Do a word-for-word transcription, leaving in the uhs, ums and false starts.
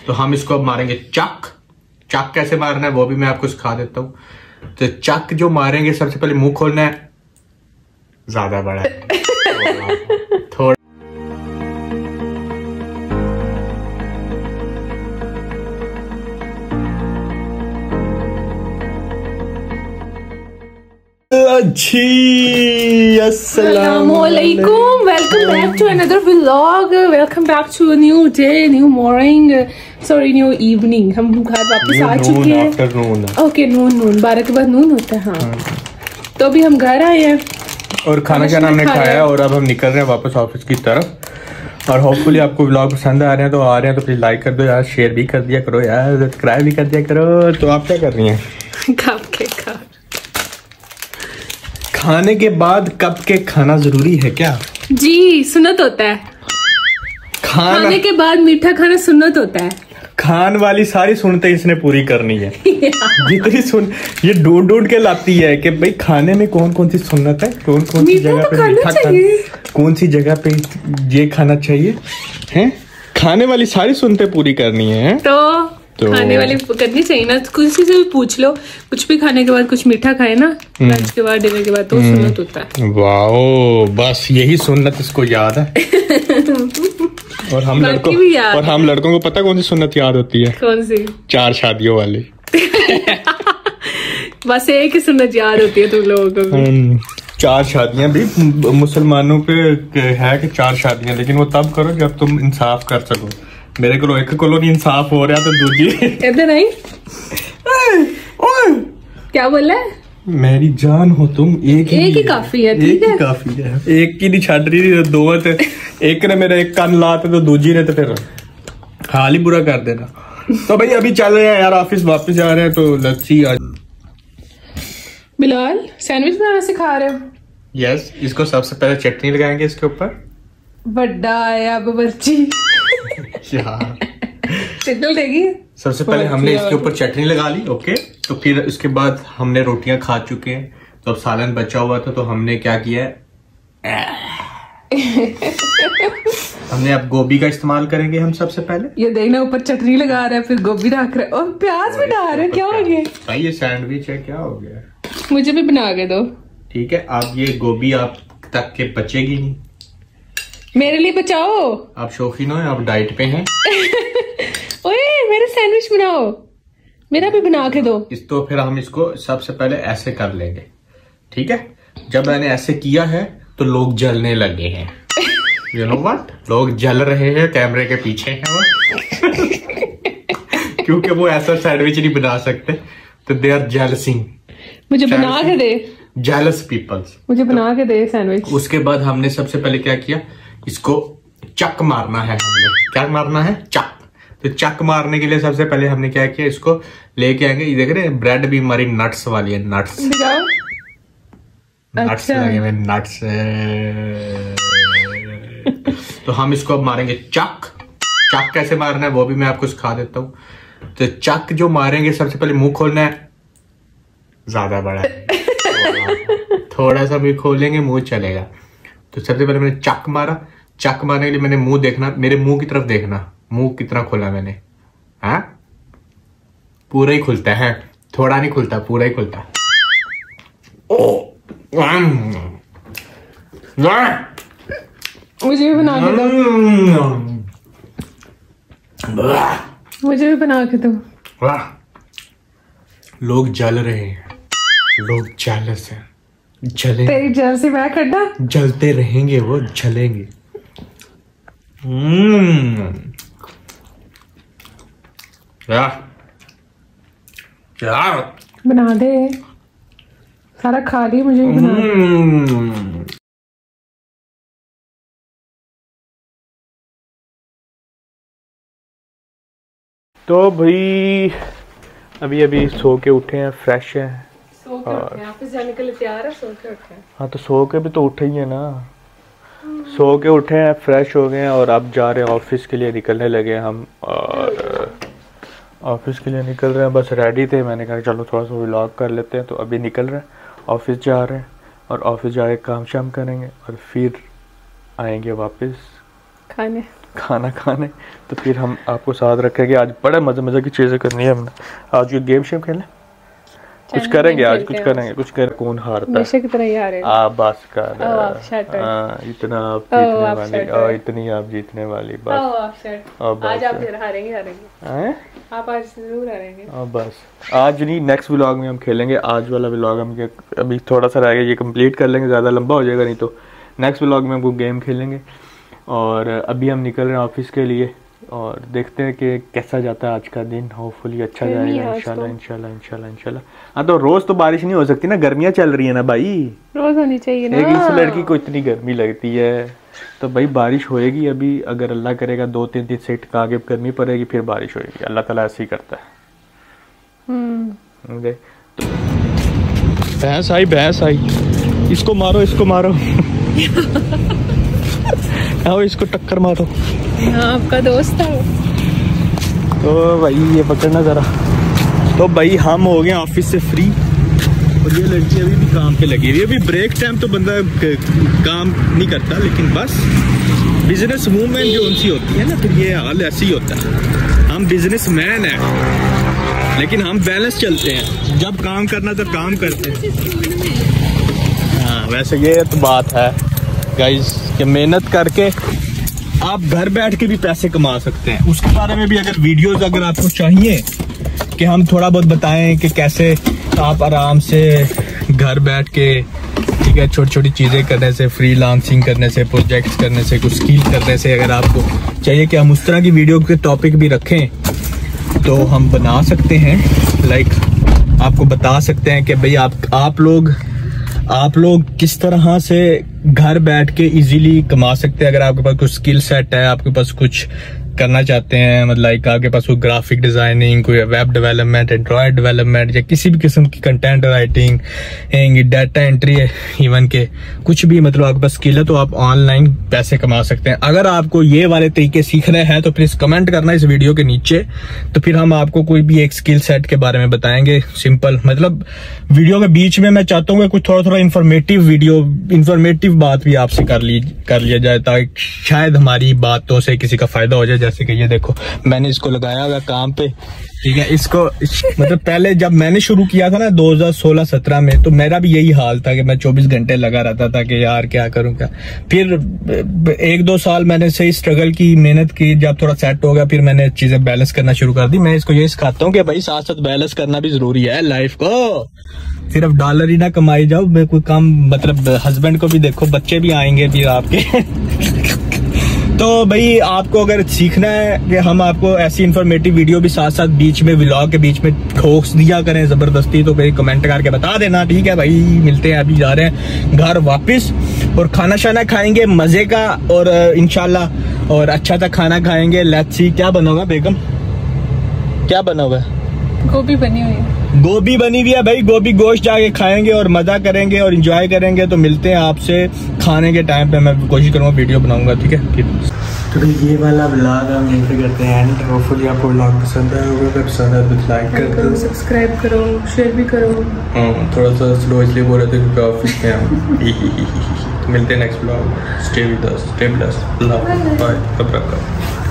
तो हम इसको अब मारेंगे चक। चक कैसे मारना है वो भी मैं आपको सिखा देता हूँ। तो चक जो मारेंगे सबसे पहले मुंह खोलना है, ज्यादा बड़ा है थोड़ा। जी अस्सलामुअलैकुम, welcome back to another vlog, welcome back to a new day, new morning, sorry new evening. हम घर वापस आ चुके हैं। ओके नून नून बारह के बाद नून होता है। हाँ, तो अभी हम घर आए हैं और खाना खाना हमने खाया और अब हम निकल रहे हैं वापस ऑफिस की तरफ। और होपफुली आपको व्लॉग पसंद आ रहे हैं तो आ रहे हैं तो प्लीज लाइक कर दो यार, शेयर भी कर दिया करो यार, सब्सक्राइब भी कर दिया करो। तो आप क्या कर रही हैं? कप के खा खाने के बाद कप केक खाना जरूरी है क्या? जी सुन्नत होता है। खाना खाने के बाद मीठा खाना सुन्नत होता है। खान वाली सारी सुनते इसने पूरी करनी है जितनी सुन ये ढूंढ ढूंढ के लाती है कि भाई खाने में कौन कौन सी सुन्नत है, कौन कौन सी जगह पे मीठा खाना, कौन सी जगह पे ये खाना चाहिए हैं। खाने वाली सारी सुनते पूरी करनी है तो तो खाने वाली करनी चाहिए ना। किसी से भी पूछ लो, कुछ भी खाने के बाद कुछ मीठा खाए ना लंच के बाद डिनर के बाद तो सुन्नत होता है। वाओ, बस यही सुन्नत इसको याद है। और हम लड़कों और हम लड़कों को पता कौन सी सुन्नत याद होती है? कौन सी? चार शादियों वाली बस एक ही सुन्नत याद होती है तुम लोगों को। चार शादियां भी मुसलमानों पे है कि चार शादियां, लेकिन वो तब करो जब तुम इंसाफ कर सको। मेरे को एक को नहीं इंसाफ हो रहा तो दूसरी इधर नहीं। क्या बोला? मेरी जान हो तुम, एक ही एक ही काफी है। एक ही काफी है, एक की नहीं छड़ रही दो थे। एक ने मेरा एक कान लाते तो दूसरी ने तो फिर हाल ही बुरा कर देना। तो भाई अभी चल रहे हैं यार ऑफिस, वापस जा रहे हैं तो लस्सी। आज बिलाल सैंडविच बनाना सिखा रहे हो? यस, इसको सबसे पहले चटनी लगाएंगे इसके ऊपर। बड़ा आया बच्ची देगी। सबसे पहले हमने इसके ऊपर चटनी लगा ली। ओके, तो फिर उसके बाद हमने रोटियां खा चुके हैं तो अब सालन बचा हुआ था तो हमने क्या किया है हमने अब गोभी का इस्तेमाल करेंगे हम सबसे पहले। ये देखना ऊपर चटनी लगा रहा है फिर गोभी रख रहा है और प्याज भी डाल रहा है। क्या हो गया भाई, ये सैंडविच है, क्या हो गया? मुझे भी बना के दो। ठीक है, आप ये गोभी आप तक के बचेगी नहीं, मेरे लिए बचाओ। आप शौकीन हो, आप डाइट पे हैं। ओए मेरा सैंडविच बनाओ, मेरा भी बना के दो। इस तो फिर हम इसको सबसे पहले ऐसे कर लेंगे, ठीक है? जब मैंने ऐसे किया है तो लोग जलने लगे हैं। यू नो व्हाट, लोग जल रहे हैं, कैमरे के पीछे हैं वो क्योंकि वो ऐसा सैंडविच नहीं बना सकते तो दे आर जेलसिंग। मुझे बना के दे, जेलस पीपल्स, मुझे बना के दे सैंडविच। उसके बाद हमने सबसे पहले क्या किया, इसको चक मारना है। हमने क्या मारना है? चक। तो चक मारने के लिए सबसे पहले हमने क्या किया, इसको लेके आएंगे। ये देख रहे हैं ब्रेड भी हमारी नट्स वाली है, नट्स नट्स लगे हुए नट्स। तो हम इसको अब मारेंगे चक। चक कैसे मारना है वो भी मैं आपको सिखा देता हूँ। तो चक जो मारेंगे सबसे पहले मुंह खोलना है, ज्यादा बड़ा है थोड़ा सा भी खोलेंगे मुंह चलेगा। तो सबसे पहले मैंने चक मारा। चक मारने के लिए मैंने मुंह देखना, मेरे मुंह की तरफ देखना, मुंह कितना खोला मैंने। हाँ, पूरा ही खुलता है, थोड़ा नहीं खुलता, पूरा ही खुलता। मुझे भी बना के दो, मुझे भी बना के दो। लोग जल रहे हैं, लोग जेलस हैं, जले। तेरी जल से मैं खड्डा जलते रहेंगे, वो जलेंगे। हम्म, क्या क्या बना दे, सारा खा ली, मुझे भी बना दे। तो भाई अभी अभी सो के उठे हैं, फ्रेश हैं, सो के उठे हैं, ऑफिस जाने के लिए तैयार है, सो के उठे हैं। हाँ, तो सो के भी तो उठे ही है ना, सो के उठे हैं, फ्रेश हो गए हैं और अब जा रहे हैं ऑफिस के लिए, निकलने लगे हम। और ऑफिस के लिए निकल रहे हैं, बस रेडी थे, मैंने कहा चलो थोड़ा सा व्लॉग कर लेते हैं, तो अभी निकल रहे हैं, ऑफिस जा रहे हैं और ऑफिस जाके काम शाम करेंगे और फिर आएंगे वापस खाने खाना खाने, तो फिर हम आपको साथ रखेंगे। आज बड़े मज़े मज़े की चीज़ें करनी है हमने। आज ये गेम शेम खेलें, कुछ करेंगे आज, कुछ करेंगे, कुछ कर कौन हारता है की तरह ही हारे। आप बस कर हाँ, इतना आप जीतने वाली और इतनी आप जीतने वाली बस। आज आप हारेंगे हारेंगे आप आज जरूर हारेंगे। बस आज नहीं, नेक्स्ट व्लॉग में हम खेलेंगे। आज वाला व्लॉग हम अभी थोड़ा सा रह गया, ये कंप्लीट कर लेंगे, ज़्यादा लंबा हो जाएगा, नहीं तो नेक्स्ट व्लॉग में हम वो गेम खेलेंगे। और अभी हम निकल रहे हैं ऑफिस के लिए और देखते हैं कि कैसा जाता है आज का दिन। होपफुली अच्छा जाएगा इंशाल्लाह इंशाल्लाह इंशाल्लाह इंशाल्लाह। हाँ तो रोज तो बारिश नहीं हो सकती ना, गर्मियाँ चल रही है ना भाई, रोज होनी चाहिए ना। एक इस लड़की को इतनी गर्मी लगती है तो भाई बारिश होएगी अभी, अगर अल्लाह करेगा दो तीन दिन से आगे गर्मी पड़ेगी फिर बारिश होएगी। अल्लाह ताला ऐसे ही करता है। भैंस आई भैंस आई, इसको मारो इसको मारो आओ इसको टक्कर मारो। हाँ, आपका दोस्त है तो भाई ये पकड़ना जरा। तो भाई हम हो गए ऑफिस से फ्री और ये लड़की अभी भी काम पे लगी हुई है। अभी ब्रेक टाइम तो बंदा काम नहीं करता, लेकिन बस बिजनेस वूमेन जो उनसी होती है ना, फिर ये हाल ऐसे ही होता है। हम बिजनेस मैन है लेकिन हम बैलेंस चलते हैं, जब काम करना तो काम करते हैं। हाँ वैसे ये तो बात है गाइस कि मेहनत करके आप घर बैठ के भी पैसे कमा सकते हैं। उसके बारे में भी अगर वीडियोस अगर आपको चाहिए कि हम थोड़ा बहुत बताएं कि कैसे आप आराम से घर बैठ के, ठीक है, छोटी छोटी चीज़ें करने से, फ्रीलांसिंग करने से, प्रोजेक्ट्स करने से, कुछ स्किल करने से, अगर आपको चाहिए कि हम उस तरह की वीडियो के टॉपिक भी रखें तो हम बना सकते हैं। लाइक आपको बता सकते हैं कि भाई आप आप लोग आप लोग किस तरह से घर बैठ के इजीली कमा सकते हैं। अगर आपके पास कुछ स्किल सेट है, आपके पास कुछ करना चाहते हैं, मतलब लाइक आपके पास कोई ग्राफिक डिजाइनिंग, कोई वेब डेवलपमेंट, एंड्रॉयड डेवलपमेंट या किसी भी किस्म की content writing, data entry, even के कुछ भी मतलब आपके पास स्किल है तो आप ऑनलाइन पैसे कमा सकते हैं। अगर आपको ये वाले तरीके सीखने हैं तो प्लीज कमेंट करना इस वीडियो के नीचे, तो फिर हम आपको कोई भी एक स्किल सेट के बारे में बताएंगे। सिंपल मतलब वीडियो के बीच में मैं चाहता हूँ कुछ थोड़ा थोड़ा इन्फॉर्मेटिव वीडियो, इन्फॉर्मेटिव बात भी आपसे कर ली कर लिया जाए, ताकि शायद हमारी बातों से किसी का फायदा हो जाए। जैसे कि ये देखो मैंने इसको लगाया हुआ काम पे, ठीक है, इसको मतलब पहले जब मैंने शुरू किया था ना दो हज़ार सोलह सत्रह में, तो मेरा भी यही हाल था कि मैं चौबीस घंटे लगा रहता था कि यार क्या करूं क्या। फिर एक दो साल मैंने सही स्ट्रगल की, मेहनत की, जब थोड़ा सेट हो गया फिर मैंने चीजें बैलेंस करना शुरू कर दी। मैं इसको ये सिखाता हूँ कि भाई साथ साथ बैलेंस करना भी जरूरी है लाइफ को, सिर्फ डॉलर ही ना कमाई जाओ, कोई काम मतलब हस्बैंड को भी देखो, बच्चे भी आएंगे फिर आपके तो भाई आपको अगर सीखना है कि हम आपको ऐसी इन्फॉर्मेटिव वीडियो भी साथ साथ बीच में व्लॉग के बीच में ठोक दिया करें जबरदस्ती, तो भाई कमेंट करके बता देना, ठीक है भाई। मिलते हैं, अभी जा रहे हैं घर वापस और खाना शाना खाएंगे मजे का, और इंशाल्लाह और अच्छा सा खाना खाएंगे। लेट्स सी क्या बना हुआ बेगम, क्या बना हुआ है? गोभी बनी हुई है, गोभी बनी हुई है भाई। गोभी गोश्त जाके खाएंगे और मजा करेंगे और एंजॉय करेंगे। तो मिलते हैं आपसे खाने के टाइम पे, मैं कोशिश करूंगा वीडियो बनाऊंगा, ठीक है। तो ये वाला व्लॉग हम यहीं पे करते हैं एंड होपफुली आपको व्लॉग पसंद आया होगा। अगर पसंद आया तो लाइक कर दो, सब्सक्राइब करो, शेयर भी करो। हाँ थोड़ा सा स्लो इसलिए बोल रहे थे क्योंकि ऑफिस में हम। मिलते हैं next vlog. Stay with us, stay blessed, love, bye, रब रखा।